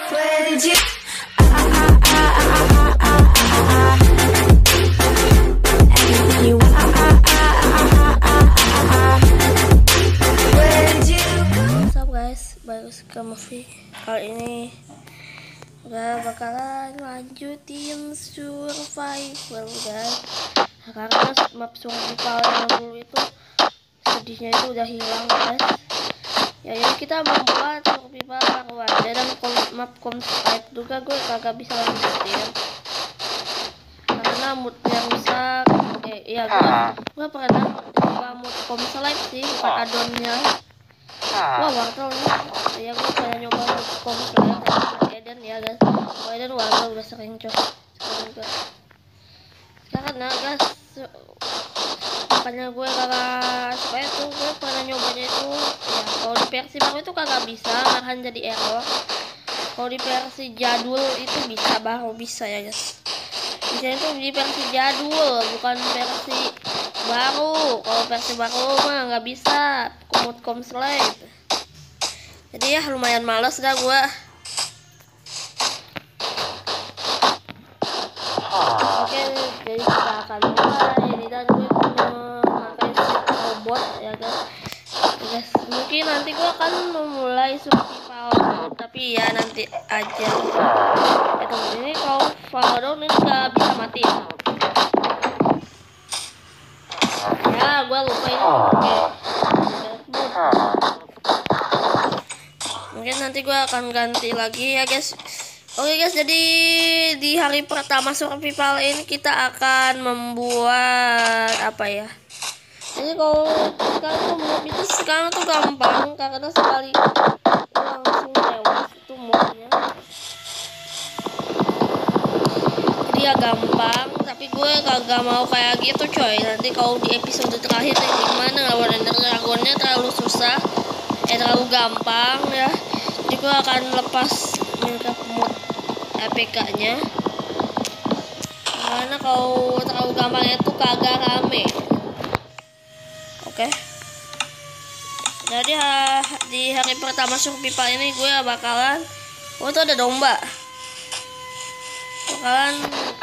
Where did you? Anything you want. Where did you go? What's up guys, balik ke movie. Kali ini udah bakalan lanjutin survival guys. Karena map survival yang dulu itu sedihnya itu udah hilang guys. Ya jadi kita membuat survival baru aja, dan map Comscribe juga gue kagak bisa lanjutin karena moodnya rusak. Gue pernah coba mood Comscribe sih, bukan addonnya. Wah wartel nih. Ya gue pernah nyoba mood Comscribe Eden ya guys. Eden wartel udah sering coba juga. Karena guys, makanya gue kagak suka itu. Gue pernah nyobanya itu ya, kalau di versi baru itu kagak bisa, malahan jadi error. Kalau di versi jadul itu bisa, baru bisa ya guys. Bisa itu di versi jadul, bukan versi baru. Kalau versi baru mah nggak bisa mood Comscribe. Jadi ya lumayan males dah gue. Oke, jadi kita akan mulai. Ini dan gue memakai set robot ya guys. Mungkin nanti gue akan memulai survival mode, tapi ya nanti aja. Ini kalau Valorant ini nggak bisa mati ya. Ya gue lupa ini. Mungkin nanti gue akan ganti lagi ya guys. Oke guys, jadi di hari pertama survival ini kita akan membuat apa ya? Jadi kalau sekarang tuh mod itu sekarang tuh gampang karena sekali langsung lewat itu modnya. Dia gampang, tapi gue kagak mau kayak gitu coy. Nanti kalau di episode terakhir gimana lawan Ender Dragonnya terlalu susah, terlalu gampang ya. Jadi gue akan lepas mod APK-nya karena kalau terlalu gampang itu kagak rame. Oke. Jadi di hari pertama survival ini gue bakalan tuh ada domba. Bakalan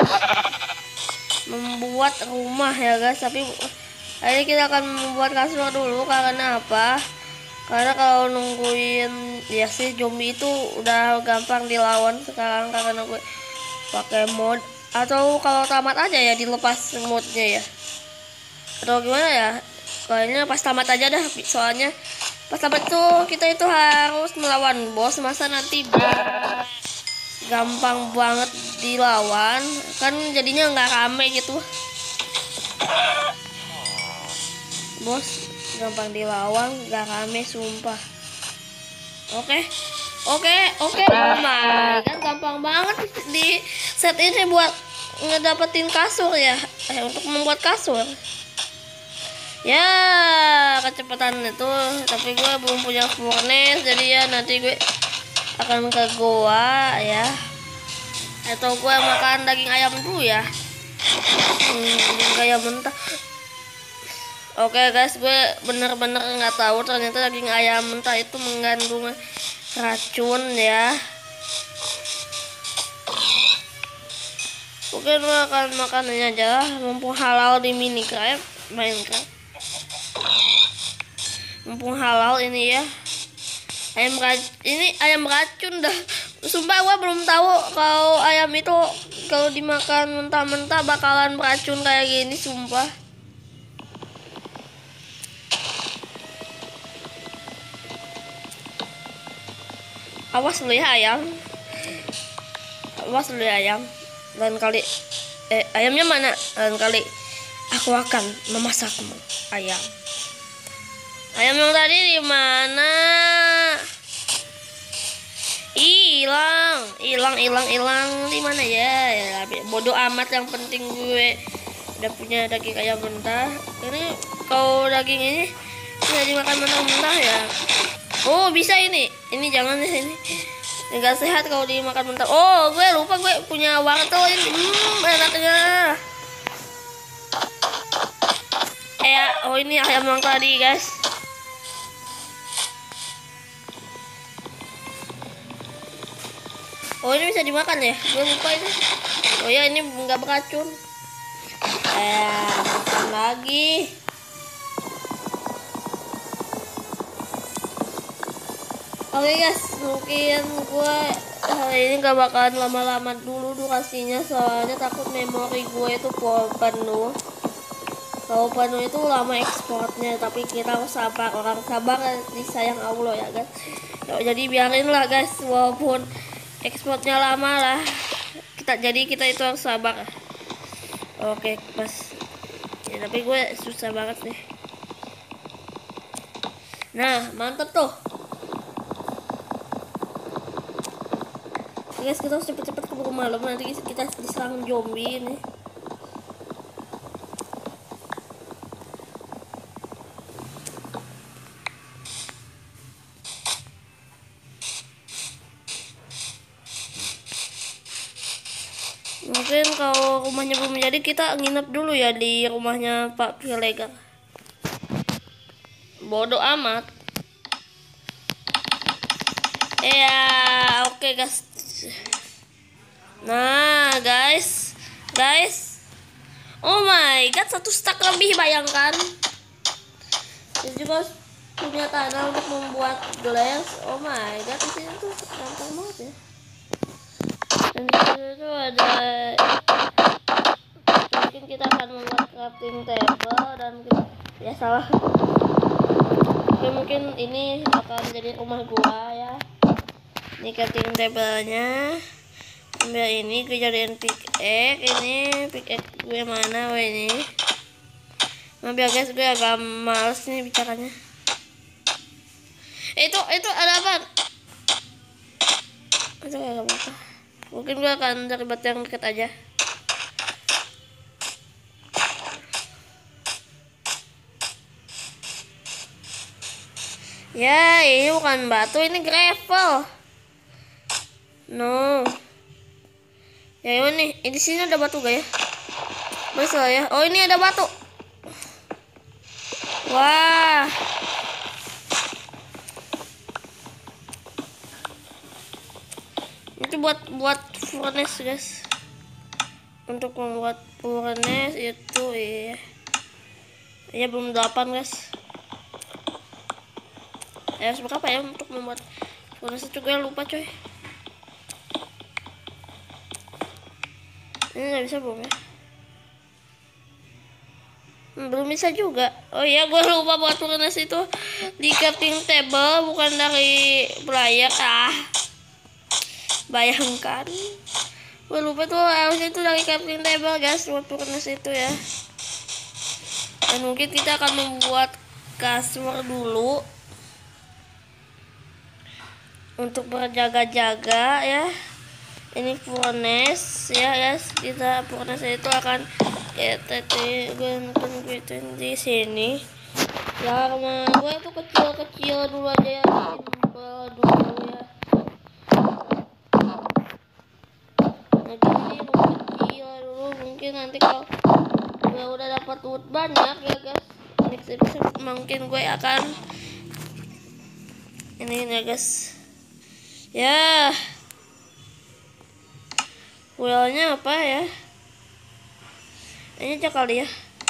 membuat rumah ya guys, tapi hari kita akan membuat kasur dulu. Karena apa? Karena kalau nungguin ya sih zombie itu udah gampang dilawan sekarang karena gue pakai mod. Atau kalau tamat aja ya dilepas modnya ya, atau gimana ya, kayaknya pas tamat aja dah. Soalnya pas tamat tuh kita itu harus melawan bos, masa nanti gampang banget dilawan kan, jadinya nggak rame gitu. Bos gampang dilawan, gak rame sumpah. Oke. Oh my god, gampang banget di set ini buat ngedapetin kasur ya, untuk membuat kasur. Ya kecepatan itu, tapi gue belum punya furnace, jadi ya nanti gue akan ke goa ya, atau gue makan daging ayam dulu ya. Daging ayam mentah. Oke guys, gue bener-bener nggak tahu ternyata daging ayam mentah itu mengandung racun ya. Oke, gue akan makanannya aja lah, mumpung halal di Minecraft. Mumpung halal ini ya. Ini ayam racun dah. Sumpah gue belum tahu kalau ayam itu kalau dimakan mentah-mentah bakalan beracun kayak gini, sumpah. Awas lu ya ayam. Awas lu ya ayam. Lain kali ayamnya mana? Lain kali aku akan memasakmu ayam. Ayam yang tadi di mana? Hilang di mana ya? Bodoh amat, yang penting gue udah punya daging ayam mentah. Ini kalau daging ini bisa dimakan mentah-mentah ya. Oh bisa ini jangan deh, ini nggak sehat kalau dimakan mentah. Oh gue lupa, gue punya wortel ini, enaknya. Oh ini ayam yang tadi guys. Oh ini bisa dimakan ya? Gue lupa itu. Oh ya ini nggak beracun. Makan lagi. Oke guys, mungkin gue hari ini gak bakalan lama-lama dulu durasinya, soalnya takut memori gue itu penuh. Kalau penuh itu lama ekspornya, tapi kita harus sabar, orang sabar disayang Allah ya guys. Jadi biarin lah guys, walaupun ekspornya lama lah, kita itu harus sabar. Oke pas ya, tapi gue susah banget nih. Nah mantep tuh guys, kita harus cepet-cepet keburu malam, nanti kita diserang zombie nih. Mungkin kalau rumahnya belum jadi, kita nginep dulu ya di rumahnya Pak Pilegar. Bodoh amat. Ya, oke guys. Nah, guys. Oh my god, 1 stack lebih, bayangkan. Ini juga punya tanah untuk membuat glass. Oh my god, di sini tuh gampang banget ya. Dan di sini tuh ada, mungkin kita akan membuat crafting table dan ya salah. Oke, mungkin ini akan jadi rumah gua ya. Ini crafting table-nya. Ambil ini gue jadiin pickaxe. Ini pickaxe gue mana ini? Maaf ya guys, gue agak males nih bicaranya. Itu ada apa? Itu agak apa? Mungkin gue akan cari batu yang dekat aja. Ya, ini bukan batu, ini gravel. No. Ya ini di sini ada batu gak ya? Masa ya? Oh ini ada batu. Wah. Itu buat furnace guys. Untuk membuat furnace itu ya. Ya belum 8 guys. Ya berapa ya untuk membuat furnace itu, gue lupa coy. Ini nggak bisa belum ya? Belum bisa juga. Oh iya, gue lupa buat furnace itu di crafting table, bukan dari player. Bayangkan, gue lupa tuh, harusnya itu dari crafting table guys buat furnace itu ya. Dan mungkin kita akan membuat kasur dulu untuk berjaga-jaga ya. Ini furnace ya guys, kita furnace itu akan kita gituin di sini ya. Rumah gue tuh kecil dulu aja ya, simple dulu ya. Nah gini rumah kecil dulu, mungkin nanti kalau gue udah dapat loot banyak ya guys, next episode mungkin gue akan ini ya guys ya. Wheelnya apa ya? Ini aja kali ya.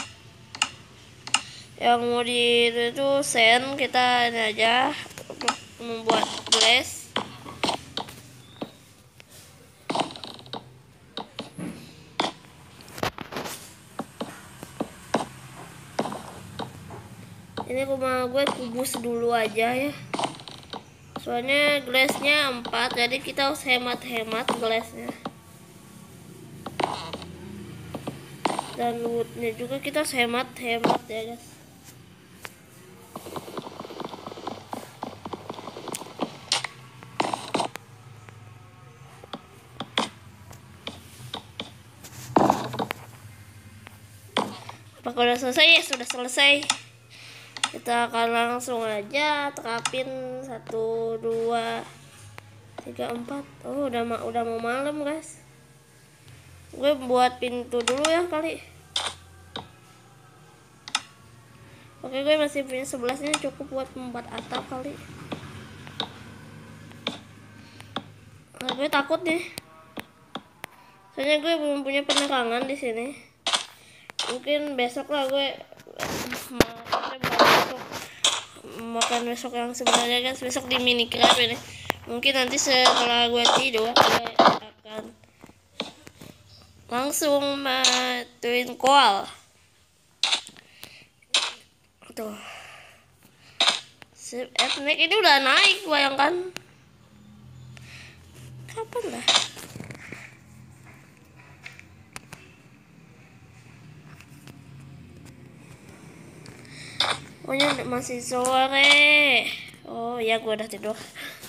Yang mau di itu sand, kita ini aja untuk membuat glass. Ini rumah gue kubus dulu aja ya. Soalnya glassnya 4, jadi kita harus hemat-hemat glassnya. Dan lootnya juga kita hemat-hemat ya guys. Apakah udah selesai? Ya sudah selesai. Kita akan langsung aja terapin 1, 2, 3, 4. Oh udah mau malam guys. Gue buat pintu dulu ya kali. Oke, gue masih punya 11, ini cukup buat membuat atap kali. Nah, gue takut nih. Soalnya gue belum punya penerangan di sini. Mungkin besok lah gue makan besok yang sebenarnya guys, besok di Minecraft ini. Mungkin nanti setelah gue tidur gue akan langsung matuin koal. Tuh. Etnik ini udah naik, bayangkan. Kapan lah? Pokoknya masih sore. Oh ya, gue udah tidur.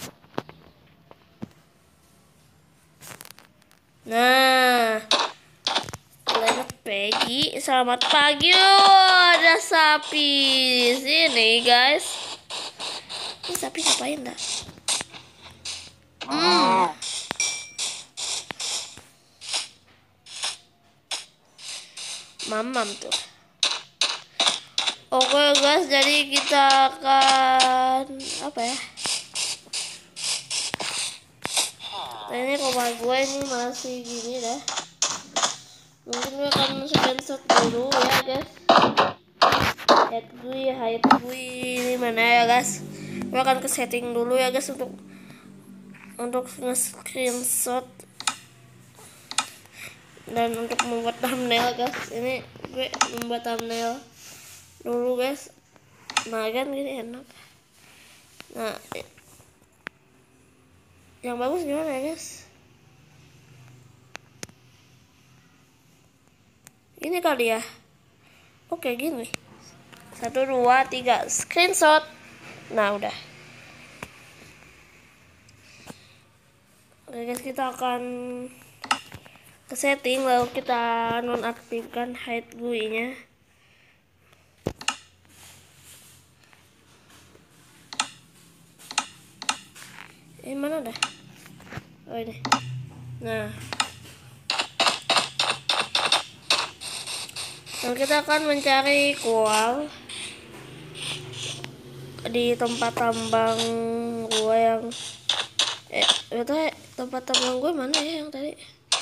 Nah, selamat pagi, selamat pagi. Oh, ada sapi di sini guys. Ini sapi ngapain dah? Mamam tuh. Oke guys, jadi kita akan apa ya? Nah, ini rumah gue ini masih gini dah. Mungkin gue akan screenshot dulu ya guys. Height gue ini mana ya guys? Gue akan ke setting dulu ya guys untuk nge-screenshot dan untuk membuat thumbnail guys. Ini gue membuat thumbnail dulu guys. Nah kan gini enak. Nah, yang bagus gimana ya guys? Ini kali ya. Oke gini. 1, 2, 3 screenshot. Nah udah. Oke guys, kita akan ke setting lalu kita nonaktifkan height GUI nya. Mana dah? Oh ini. Nah, dan kita akan mencari koal di tempat tambang gua yang tempat tambang gue mana ya yang tadi?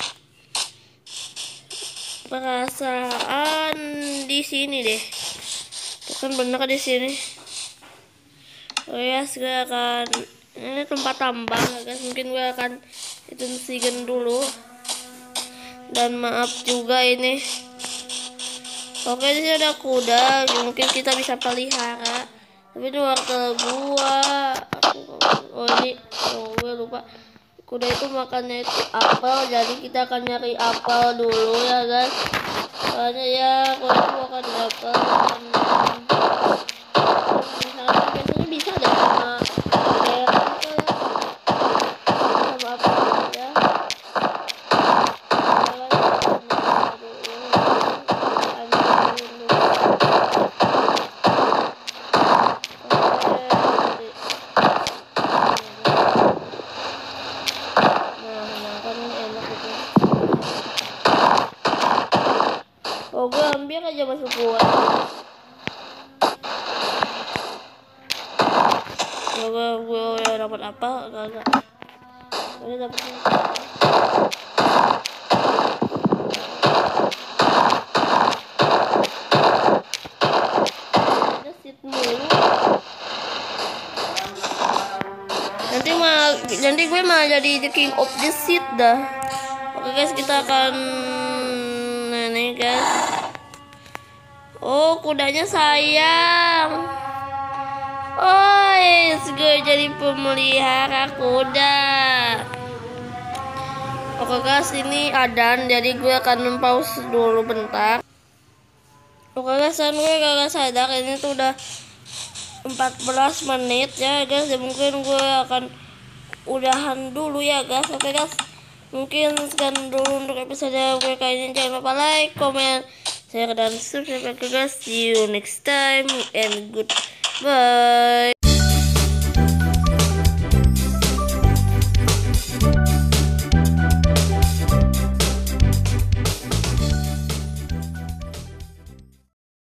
Perasaan di sini deh. Kan bener di sini. Oh ya, gue akan ini tempat tambang guys. Mungkin gue akan itu oksigen dulu. Dan maaf juga ini. Oke, di sini ada kuda. Mungkin kita bisa pelihara. Tapi ini wortel gua. Gue lupa. Kuda itu makannya itu apel. Jadi kita akan nyari apel dulu ya guys. Soalnya ya kuda itu makan apel. Biasanya bisa deh sama gue ambil aja masuk gua. Gue dapat apa? Enggak. Gue dapat nanti gue malah jadi the king of the seat dah. Oke guys, kita akan nih guys. Oh, kudanya sayang. Oh, yes, gue jadi pemelihara kuda. Oke guys, ini adan, jadi gue akan pause dulu bentar. Oke guys, gue gak sadar ini tuh udah 14 menit ya guys. Ya, mungkin gue akan udahan dulu ya guys. Oke guys, mungkin sekian dulu untuk episode gue kali ini. Jangan lupa like, comment, share, dan subscribe guys. See you next time and goodbye.